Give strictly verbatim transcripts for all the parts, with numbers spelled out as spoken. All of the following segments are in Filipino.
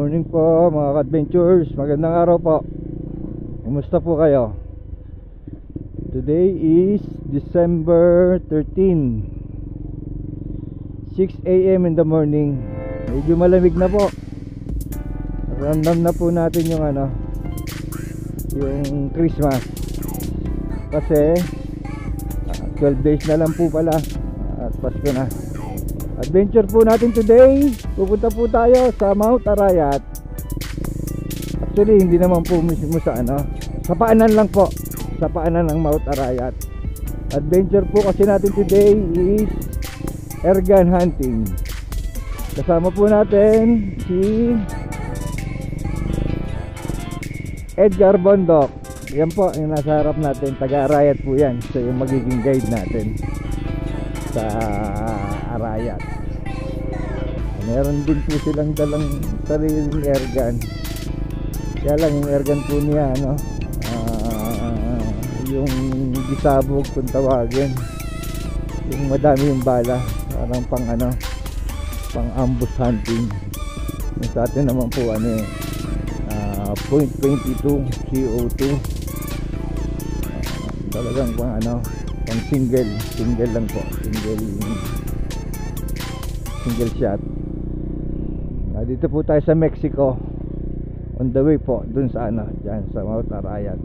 morning po mga adventures, magandang araw po. Kumusta po kayo? Today is December thirteenth, six A M in the morning. Medyo malamig na po. Ramdam na po natin yung ano, yung Christmas. Kasi uh, twelve days na lang po pala at Pasko na. Adventure po natin today, pupunta po tayo sa Mount Arayat. Actually hindi naman po mismo sa ano, sa paanan lang po, sa paanan ng Mount Arayat. Adventure po kasi natin today is airgun hunting. Kasama po natin si Edgar Bondok. Yan po yung nasa harap natin, taga Arayat po yan. So yung magiging guide natin sa Arayat. Meron din po silang dalang sariling airgun. Kaya lang yung airgun po niya ano, uh, yung gisabog kung tawagin, yung madami yung bala, parang pang ano, pang ambush hunting. Yung sa atin naman po ano eh, uh, point two two C O two, uh, talagang pang ano, pang single single lang po, single single shot. Uh, dito po tayo sa Mexico, on the way po dun sa ano, dyan sa Mount Arayat.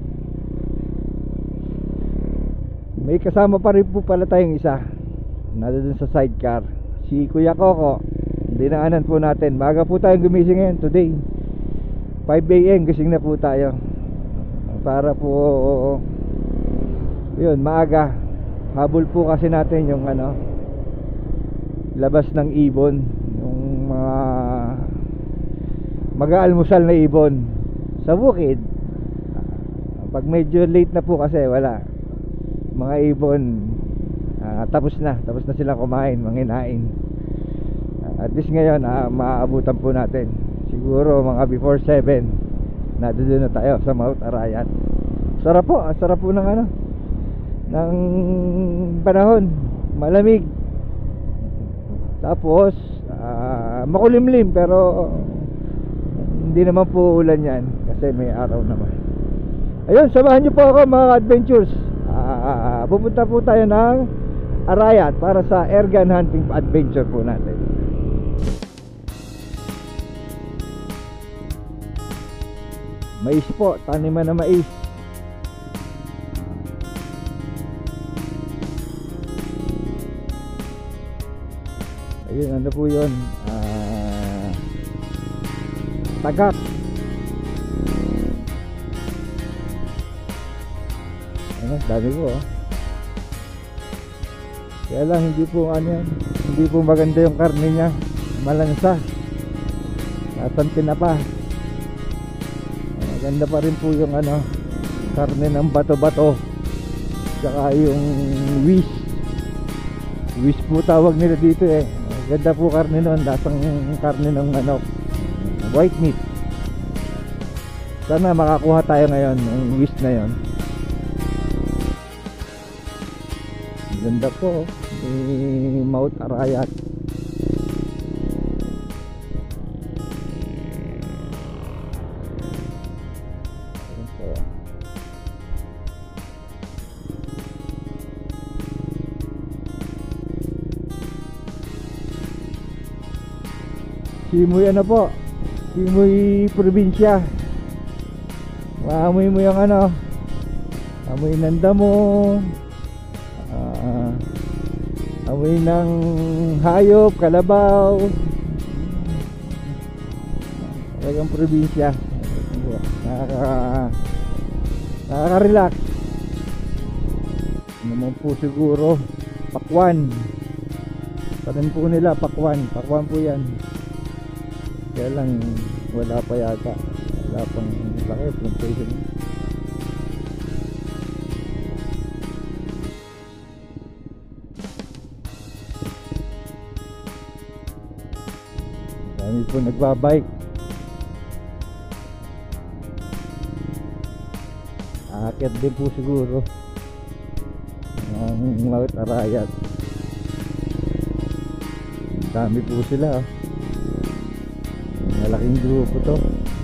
May kasama pa rin po pala tayong isa nado dun sa sidecar, si Kuya Coco. Dinaanan po natin, maaga po tayong gumising ngayon today, five A M gising na po tayo para po yun, maaga. Habol po kasi natin yung ano, labas ng ibon, yung mga mag-aalmusal na ibon sa bukid. Pag medyo late na po kasi wala, mga ibon uh, tapos na tapos na sila kumain, manginain. Uh, at least ngayon uh, maaabutan po natin siguro mga before seven na doon na tayo sa Mount Arayat. Sarap po, sarap po ng ano, ng panahon, malamig, tapos uh, makulimlim, pero hindi naman po ulan yan kasi may araw naman. Ayun, samahan nyo po ako mga adventures. uh, pupunta po tayo ng Arayat para sa airgun hunting adventure po natin. Mais po, taniman na mais. Ayun, ano po yun, uh, tagak. Ano, dami po oh. Kaya lang hindi po ano yan, hindi po maganda yung karne niya, malansa, nasantin na pa. Maganda pa rin po yung ano, karne ng bato-bato, saka yung wish wish po tawag nila dito eh. Ganda po karne nun, lasang karne ng manok, white meat. Sana makakuha tayo ngayon ng wish na yon. Ganda po ni Mount Arayat. Simoy ano po, simoy probinsya. Maamoy mo yung ano, amoy ng damo, uh, amoy ng hayop, kalabaw. Talagang probinsya. Nakaka nakaka-relax. Naman po siguro pakwan. Parin po nila pakwan, pakwan po yan. Kaya lang wala pa yata, wala pang laki plantation. Dami po nagbabike. Aakyat din po siguro ang Mount Arayat. Dami po sila oh. malaking grupo to.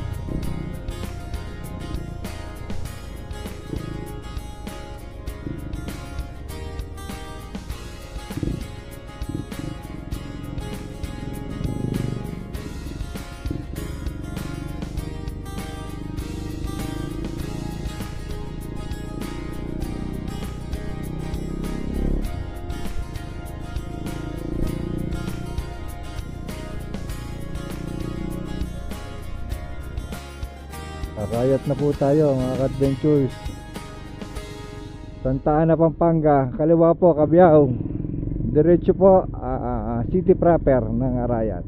Kakayat na po tayo mga ka-adventures. Santa Ana, Pampanga. Kaliwa po, Cabiao. Diretso po, uh, uh, city proper ng Arayat.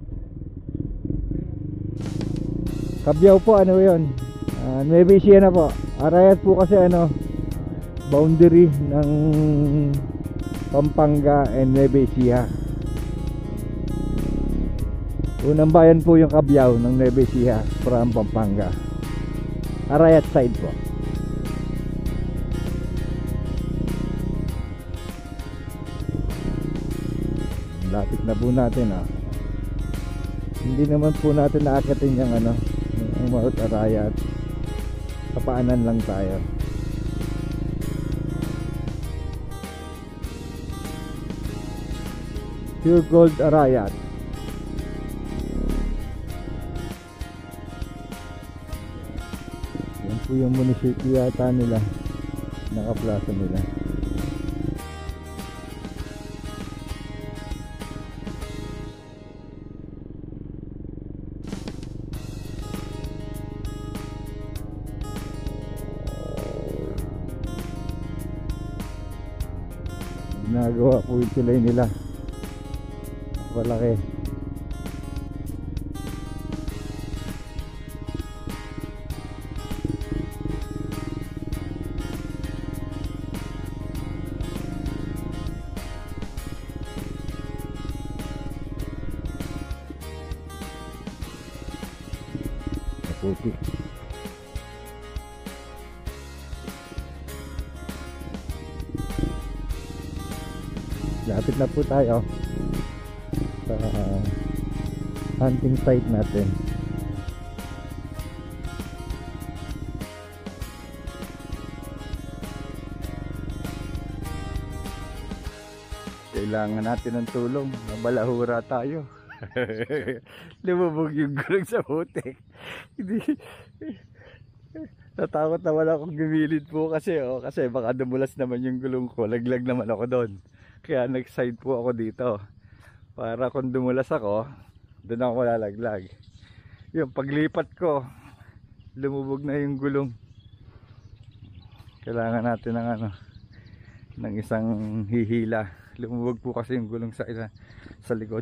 Cabiao po, ano yun? Uh, Nueva Ecija na po. Arayat po kasi ano, boundary ng Pampanga and Nueva Ecija. Unang bayan po yung Cabiao ng Nueva Ecija from Pampanga. Arayat side po. Lapit na po natin ah. Hindi naman po natin naakatin yung ano, yung Mount Arayat. Kapaanan lang tayo. Pure Gold Arayat. Po yung munisipyo yata nila, nakaplaza nila. Nagawa po yung tulay nila, malaki. Puti. Lapit na po tayo sa hunting site natin. Kailangan natin ng tulong, mabalahura tayo. Lumubog yung gulong sa putik. Hindi. Natakot naman akong gumilid po kasi oh, kasi baka dumulas naman yung gulong ko. Laglag naman ako doon. Kaya nag-side po ako dito. Para kung dumulas ako, doon ako lalaglag. Yung paglipat ko, lumubog na yung gulong. Kailangan natin ng ano, ng isang hihila. Lumubog po kasi yung gulong sa isa, sa likod.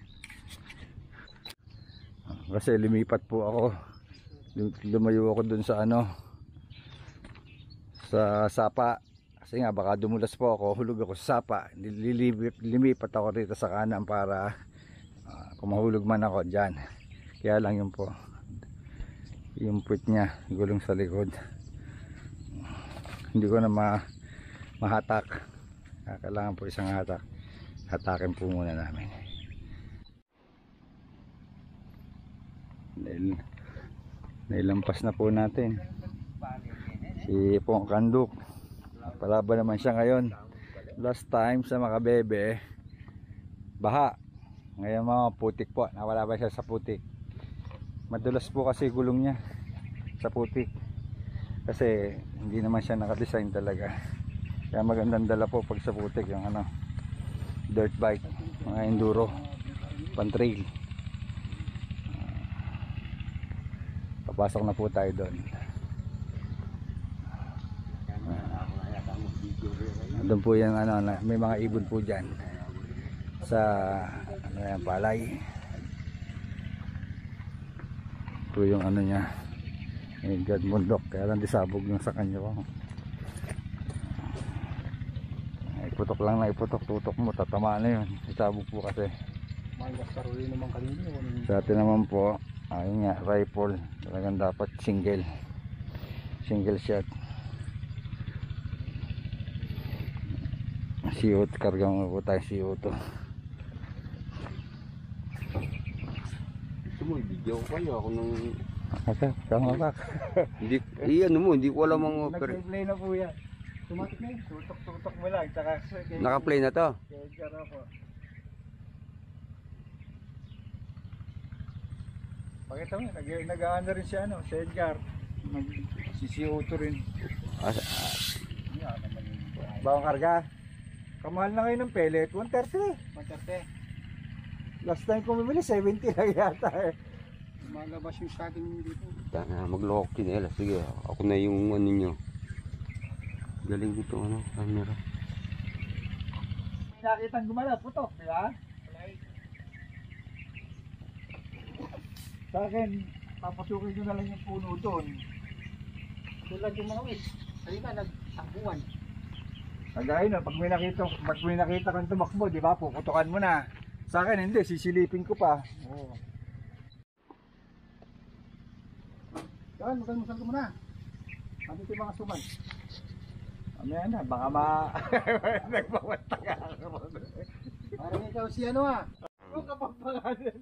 Kasi lumipat po ako, lumayo ako dun sa ano, sa sapa. Kasi nga baka dumulas po ako, hulog ako sa sapa. Lilipat ako rito sa kanan para uh, kung mahulog man ako dyan. Kaya lang yun po, yung puwit niya, gulong sa likod, hindi ko na ma mahatak. Kailangan po isang hatak. Hatakin po muna namin. Nail, nailampas na po natin si Pong Kanduk. Palaban naman siya ngayon. Last time sa Makabebe, baha. Ngayon mga putik po, nawala ba siya sa putik. Madulas po kasi gulong niya sa putik, kasi hindi naman siya nakadesign talaga. Kaya magandang dala po pag sa putik yung ano, dirt bike, mga enduro, pan trail. Papasok na po tayo doon. Doon po yung ano, may mga ibon po dyan sa ano yan, palay. Ito yung ano niya, may God Mundok, kaya lang disabog yung sa kanya ko. Iputok lang na iputok, tutok mo, tatamaan na yun. Disabog po kasi. Sa atin naman po, ayun nga, rifle. Talagang dapat single single shot. C O two, kargang mo po tayo C O two. mo, i-video ko kayo. Ako nung... Asa, tama ka. Hindi, eh, ano mo, hindi ko alam ang... Nag-play na po yan. Tumatik na yun. Tutok-tutok mo lang. Tsaka, Naka-play na to? Kaya po. Pakita mo, nag-aano rin siya, ano, si Edgar. Si C O two rin. As, Yan naman yun. Bawang karga. Kamahal na ngayon ng pellet, one thirty. one thirty. Last time ko bumili, seventy lang yata eh. Malabas yung sa akin dito. Tana, magloko kinela. Sige, ako na yung ano nyo. Galing dito, ano, camera. May nakitang gumala, putok, di ba? Sa akin, papasukin ko na lang yung puno doon. Tulad yung mga wis. Halika, nagtakbuhan. Kagaya na, pag may nakita, pag may nakita kang tumakbo, di ba, puputukan mo na. Sa akin, hindi, sisilipin ko pa. Oo. Saan, magkalmusal ko muna. Ano ito yung mga suman? Mamaya na, baka ma... Nagpawanta ka ako. Parang ikaw si ano ah. Ano kapag pangalan?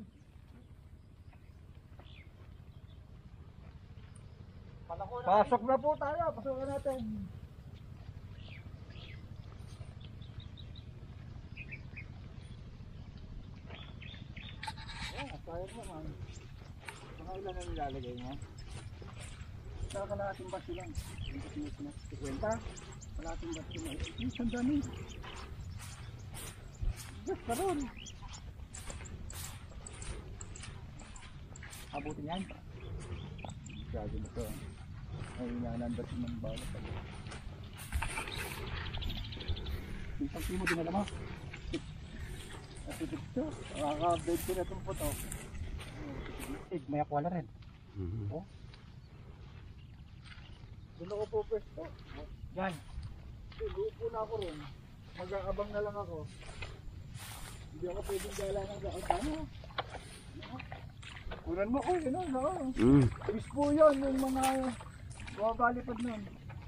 Pasok na po tayo, pasokan natin. Ah, tayo naman. Mga ilan na nilalagay mo? Saka kalahating basi lang. Kwenta? Kalahating basi lang. Isang dami. Yes, karoon. Abutin yan. Gago na ito. Ay, nanandat ng bawat. Yung pagkimo dinala mo. Kasi dito, makaka-bed ko na itong puto. Eh, may akwala rin. Mm-hmm. Oh. Doon ako po pwesto. Yan. Lupo na ako rin. Mag-aabang na lang ako. Hindi ako pwedeng gala ng gala. Ano? Kunan mo ko, yun o. No? Mm. Wish po yun, yung mga bumabalipad nun.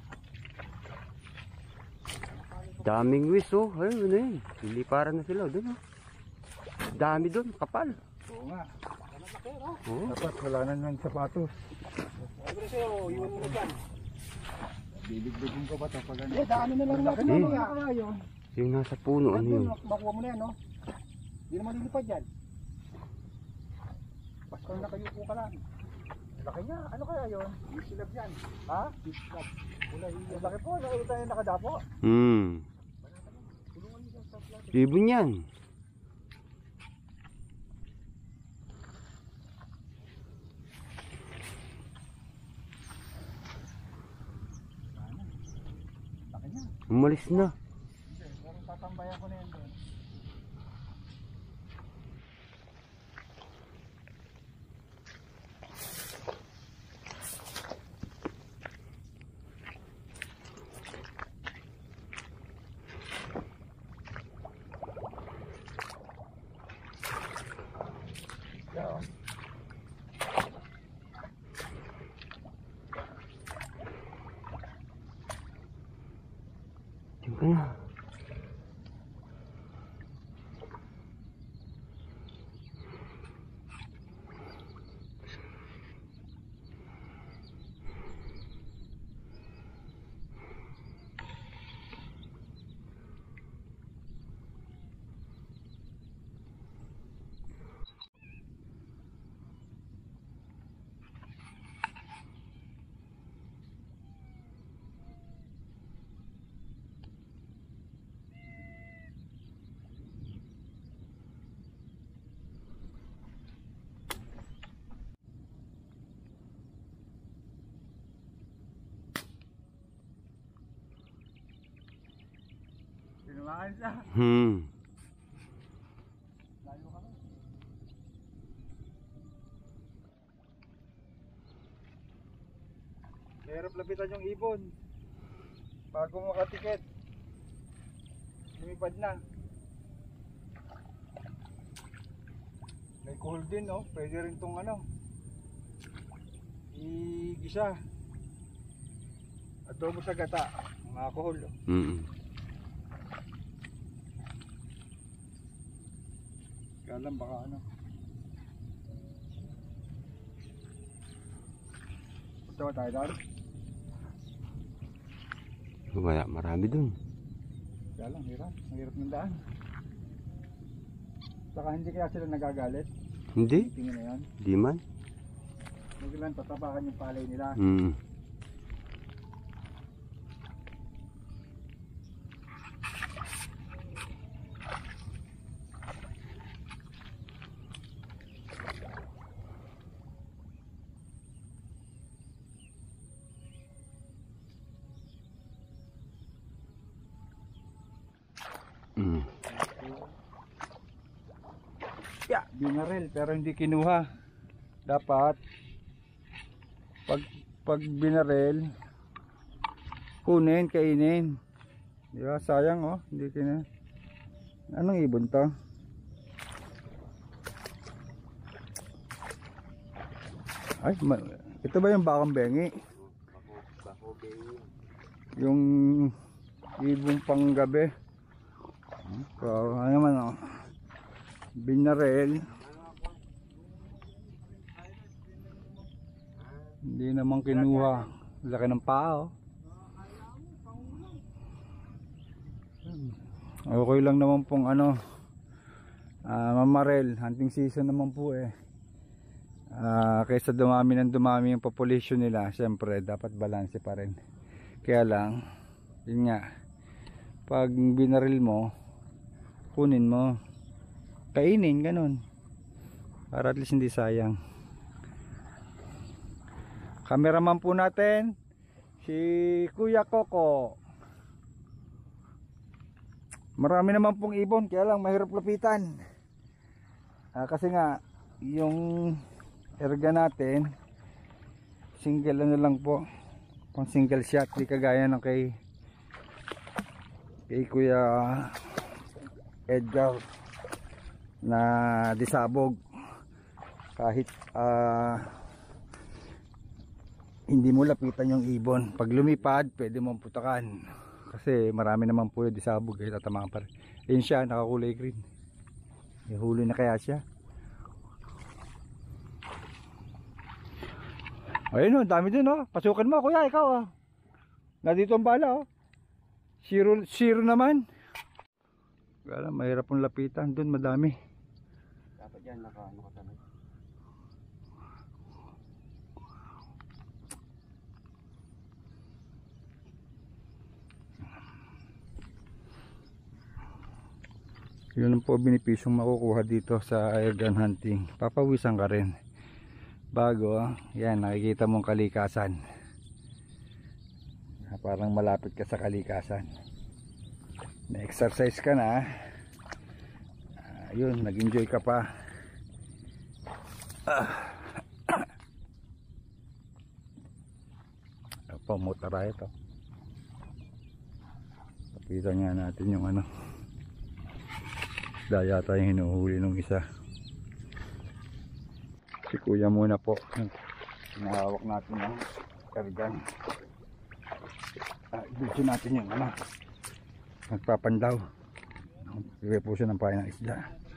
Daming wis, oh. Ayun, ano yun. Liliparan na sila, doon, oh. Dami doon, kapal. Oo nga. Oh. Dapat wala na ng sapatos. Sabi sa'yo, iwan mo na dyan. Bibigbigin ko ba ito pag ano? Eh, daanan na lang natin. Eh. Ano kaya yun? Yung nasa puno, ano yun? Makuha mo na yan, no? Hindi naman lilipad yan. Basta nakayupo ka lang. Laki niya, ano kaya yun? Yung silab yan. Ha? Yung silab. Wala Ang laki po, nakita niyo nakadapo. Hmm. Tulungan niyo sa plato. Ibon yan. Laki niya. Umalis na. Hindi, parang tatambayan ko na yan doon. Yeah. Diyan ka na. Tinamaan siya. Hmm. Layo ka na. Mahirap lapitan yung ibon. Bago makatiket. Lumipad na. May cool din, no? Pwede rin tong ano. I-gisa. Adobo sa gata. Mga alcohol. Mm. Kaya lang baka ano. Diretso tayo doon. Wala, marami dun. Kaya lang, hirap. Ang hirap ng daan. Saka hindi kaya sila nagagalit. Hindi? Tingin na yan. Di man. Biglang tatapakan yung palay nila. Hmm. Mm. Yeah, binaril pero hindi kinuha. Dapat pag pag binaril kunin, kainin. Di ba? Sayang oh, hindi kina. Anong ibon to? Ay, ito ba yung bakang bengi? Yung ibong panggabi. So, ano naman oh. Binarel. Hindi naman kinuha. Laki ng paa oh. Okay lang naman pong ano uh, mamarel. Hunting season naman po eh. Uh, kaysa dumami ng dumami yung population nila, syempre dapat balanse pa rin. Kaya lang, yun nga, pag binaril mo, kunin mo, kainin, ganun, para at least hindi sayang. Cameraman po natin si Kuya Coco. Marami naman pong ibon, kaya lang mahirap lapitan. uh, kasi nga yung erga natin single ano lang po, pang single shot, di kagaya ng kay kay Kuya Edgar na disabog. Kahit uh, hindi mo lapitan yung ibon, pag lumipad pwede mong putakan kasi marami naman po yung disabog eh, tatamaan pa rin. Yun siya, nakakulay green. Ihuli na kaya siya. Ayun o, dami din o. Pasukan mo kuya, ikaw o. Nandito ang bala o. Zero, zero naman. Kaya mahirap pong lapitan. Doon madami. Dapat yan, naka, ano ka tanong. Yun ang po binipisyong makukuha dito sa airgun hunting. Papawisan ka rin. Bago, yan, nakikita mong kalikasan. Parang malapit ka sa kalikasan. Na-exercise ka na. Uh, yun, nag-enjoy ka pa. Ah. Ito, motora ito. Kapitan nga natin yung ano. Daya tayong hinuhuli nung isa. Si kuya muna po. Nahawak natin yung kargan. Ah, Ibigin natin yung ano. Nagpapandaw. Bigay po siya ng pahay ng isda.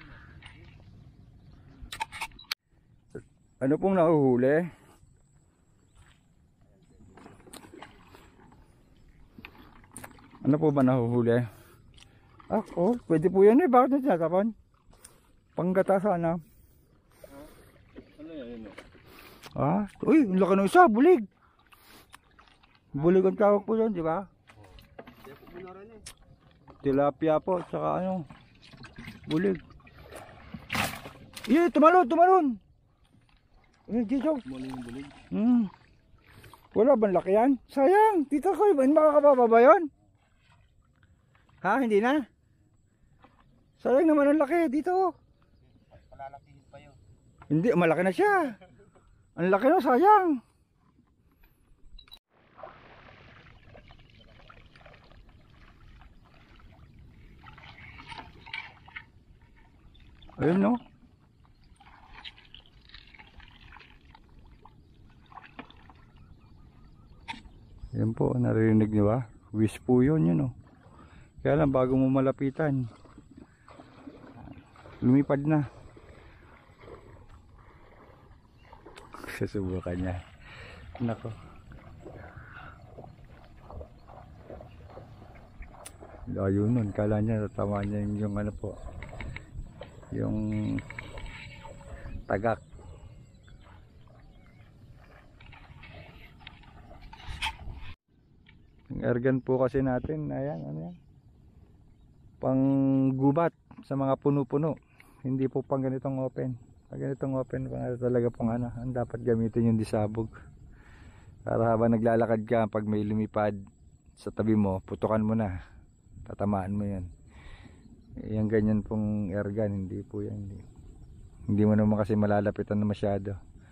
Ano pong nahuhuli? Ano po ba nahuhuli? Ah, oh, pwede po yan eh. Bakit na tinatapon? Panggata sana. Ano yan? Ah, uy, ang laki ng isa, bulig. Bulig ang tawag po yun, di ba? Tilapia po, tsaka ano, bulig. Iya, tumalon, tumalon. Eh, dito. Tumalon yung bulig. Hmm. Wala bang laki yan? Sayang, tita ko, hindi makakababa ba yun? Ha, hindi na? Sayang naman ang laki, dito. Palalakihin pa yun. Hindi, malaki na siya. Ang laki na, sayang. Ayun no. Yan po, naririnig niyo ba? Wish po yun, yun no. Kaya lang bago mo malapitan, lumipad na. Susubukan niya. Nako. Layo nun, kala niya tama niya yung, yung ano po, yung tagak. Yung airgun po kasi natin, ayan, ano yan, pang gubat sa mga puno-puno, hindi po pang ganitong open. Pag ganitong open, pang talaga pang ano, ang dapat gamitin yung disabog. Para habang naglalakad ka, pag may lumipad sa tabi mo, putukan mo na, tatamaan mo yan. Yung ganyan pong airgun, hindi po yan, hindi, hindi mo naman kasi malalapitan na masyado,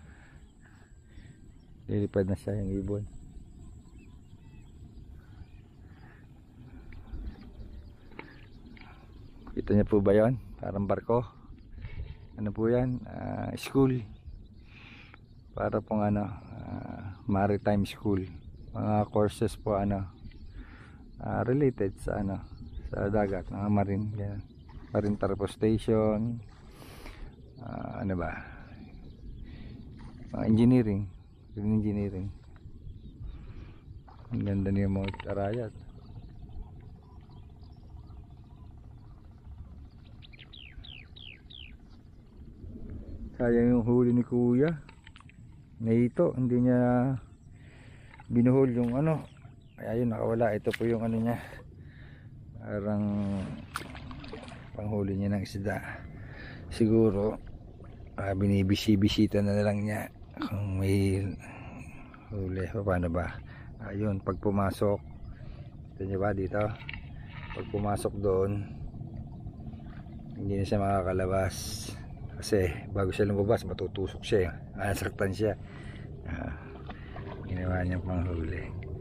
lilipad na siya yung ibon. Kita niyo po ba yun? Parang barko. Ano po yan? Uh, school. Para pong ano, uh, maritime school. Mga courses po ano, uh, related sa ano, sa dagat, mga marine. Yan. Marine transportation. Uh, ano ba? Mga engineering. Engineering. Ang ganda niya mga arayat. Sayang yung huli ni kuya na ito, hindi niya binuhol yung ano, kaya yun nakawala. Ito po yung ano niya, parang panghuli niya ng isda. Siguro uh, binibisi-bisita na lang niya kung may huli. Paano ba? Ayun, pag pumasok, ito niyo ba dito, pag pumasok doon, hindi na siya makakalabas. Kasi bago siya lumabas, matutusok siya, nasaktan siya. Ah, ginawa niyang panghuli.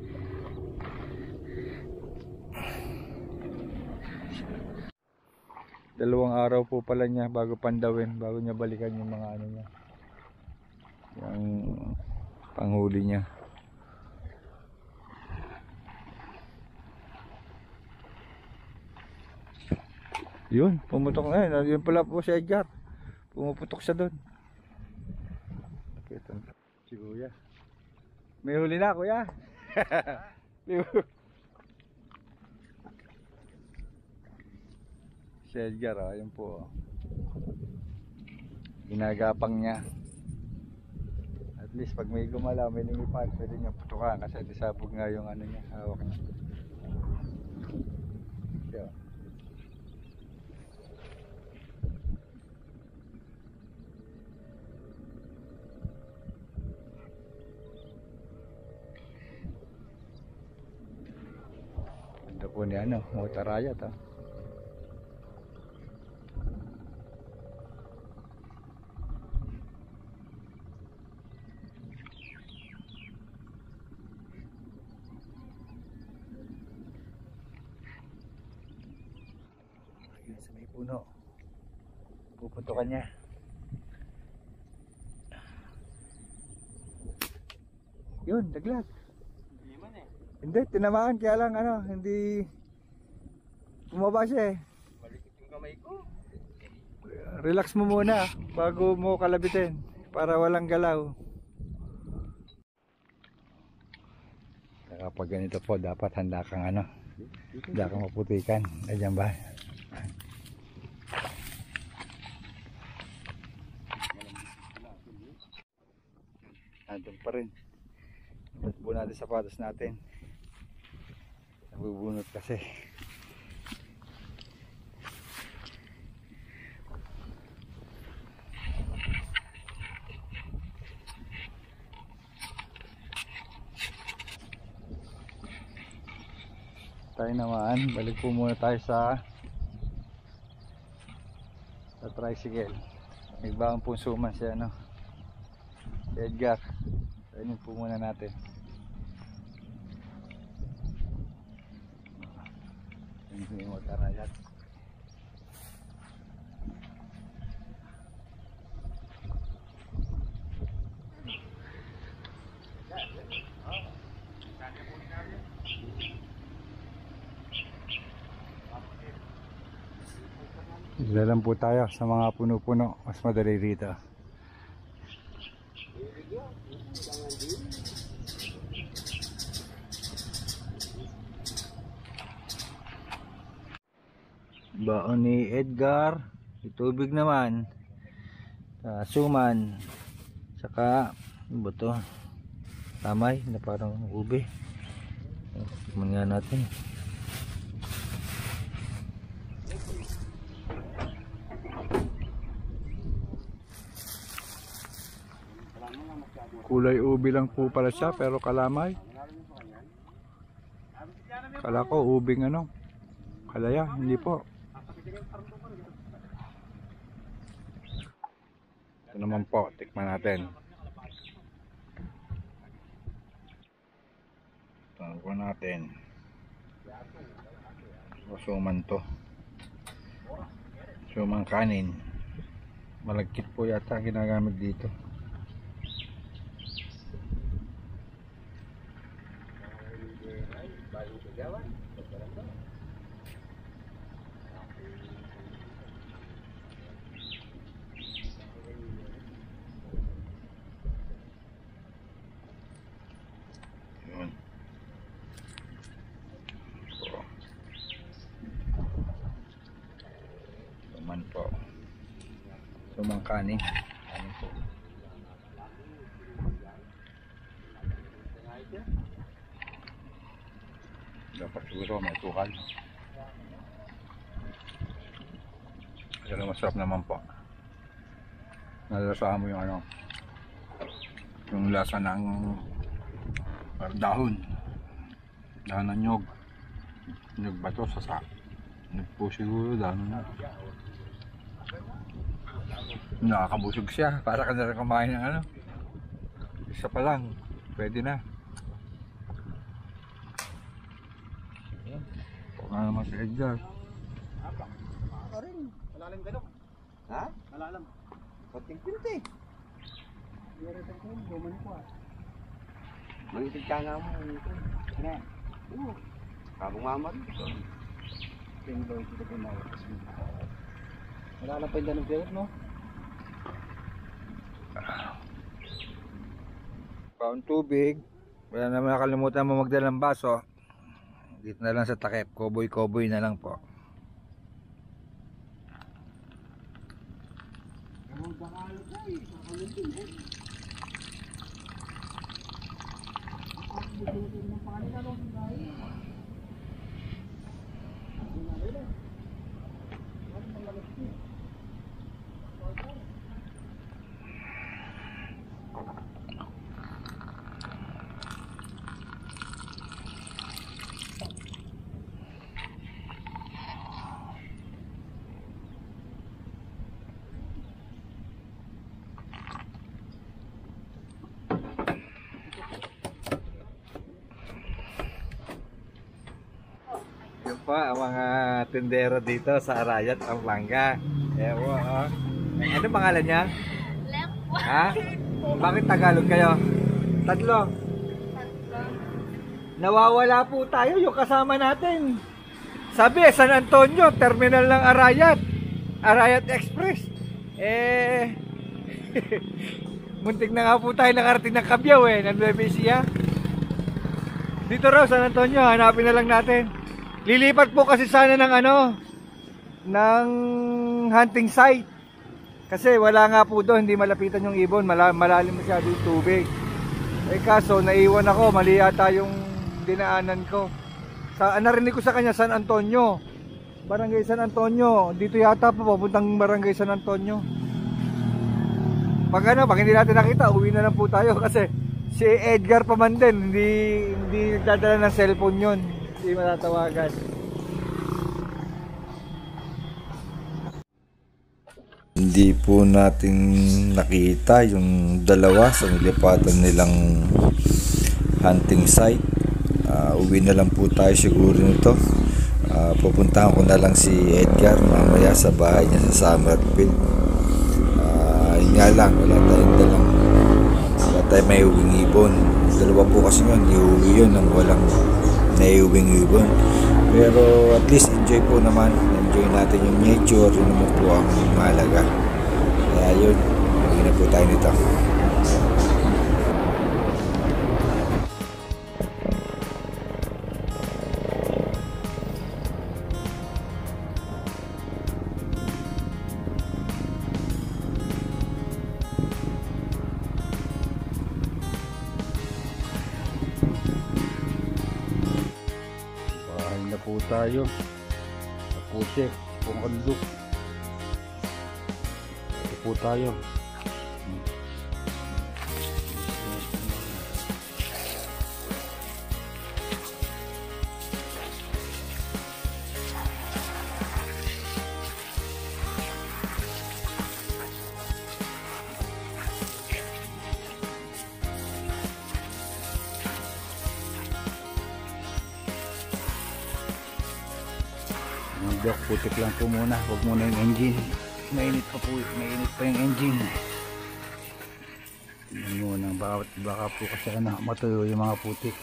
Dalawang araw po pala niya bago pandawin, bago niya balikan yung mga ano niya, yung panghuli niya. Yun, pumutok na yun. Yun pala po si Edgar. Pumuputok siya doon. Ito si kuya. May huli na kuya. Si Edgar, oh, yun po. Ginagapang niya. At least pag may gumalaw, may lumipad, pwede niya putukan kasi disabog nga yung ano niya, hawak niya. So, po ni ano, motarayat ah. Ayun sa may puno, puputukan niya. Yun, daglag. Hindi, tinamaan, kaya lang ano, hindi bumaba siya eh. Malikot yung kamay ko. Relax mo muna bago mo kalabitin para walang galaw. Kapag ganito po, dapat handa kang ano, handa kang maputikan. Ayan ba? Nandun pa rin. Buo natin sapatos natin. Nabubunot kasi. Tayo naman, balik po muna tayo sa sa tricycle. May bagong punsuman siya, no? Si Edgar. Tayo po muna natin. Hindi mo tarayat. Ilalang po tayo sa mga puno-puno. Mas madali rito. baon ni Edgar, itubig naman, uh, suman, saka ano ba to, tamay na parang ube. Tikman nga natin. Kulay ube lang po pala siya, pero kalamay. Kala ko ubing ano, kalaya, hindi po. Ito naman po, tikman natin. Ito natin. Suman to. Suman kanin. Malagkit po yata ginagamit dito. Yun. Suman po. Suman kanin. Kanin po. Dapat siguro may tukal. Kasi masarap naman po. Nalasahan mo yung ano, yung lasa ng dahon. Dahon ng nyog. Nyog ba ito? Sasa. Nyog po siguro dahon na. Nakakabusog siya. Para ka na rin kumain ng ano. Isa pa lang. Pwede na. Ano naman si Edgar? Ako rin. Malalim ka lang. Ha? Malalim. Konting pinti. Meron ko, buman ko ah. Mangitig ka nga mo. Ano? Oo. Kabong mama rin. Tinglo ito ko na. Malalim pa yung danong pirot mo? Paong tubig. Wala naman nakalimutan mo magdala ng baso. Dito na lang sa takip, koboy-koboy na lang po. Yun po ang mga tindero dito sa Arayat, Pampanga. Ewo, oh. Ano pangalan niya? Lepo. Ha? Bakit Tagalog kayo? Tatlo. Nawawala po tayo yung kasama natin. Sabi, San Antonio, terminal ng Arayat. Arayat Express. Eh, muntik na nga po tayo nakarating ng Cabiao eh, ng Nueva Ecija. Dito raw, San Antonio, hanapin na lang natin. Lilipat po kasi sana ng ano, ng hunting site. Kasi wala nga po doon, hindi malapitan yung ibon, Mala malalim masyado yung tubig. Eh kaso, naiwan ako, mali yata yung dinaanan ko. Sa, narinig ko sa kanya, San Antonio. Barangay San Antonio. Dito yata po, papuntang Barangay San Antonio. Pag ano, pag hindi natin nakita, uwi na lang po tayo. Kasi si Edgar pa man din, hindi, hindi nagdadala ng cellphone yun. Hindi matatawagan. Hindi po natin nakita yung dalawa sa nilipatan nilang hunting site. Uh, uwi na lang po tayo siguro nito. Uh, pupuntahan ko na lang si Edgar mamaya sa bahay niya sa Summerfield. Uh, yun nga lang, wala tayong dalang, wala tayong may uwing ibon. Dalawa po kasi yun, iuwi yun ng walang naiuwing ibon. Pero at least enjoy po naman. Enjoy natin yung nature. Yun naman po ang mahalaga. Kaya yun, uwi na po tayo nito. po tayo sa putik, pungkandok. Ito po tayo. Dok, putik lang po muna, huwag muna yung engine. Mainit pa po, mainit pa yung engine. Tingnan muna, baka, baka po kasi ano, matuyo yung mga putik.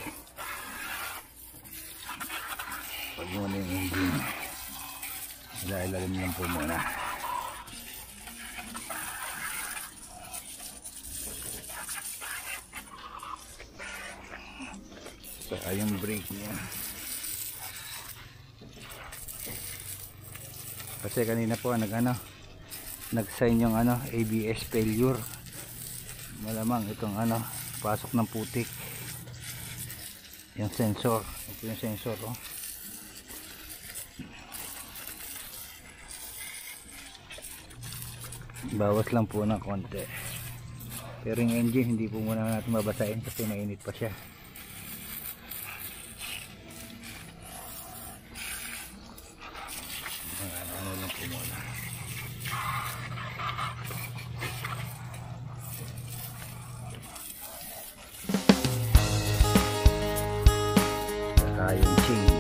Huwag muna yung engine. Ilalim lang po muna. Saka yung brake niya. Kasi kanina po nag ano, nag-sign yung ano, A B S failure. Malamang itong ano, pasok ng putik. Yung sensor, ito yung sensor, oh. Bawas lang po ng konti. Pero yung engine hindi po muna natin babasahin kasi mainit pa siya. Ano lang po muna. Saka yung chain.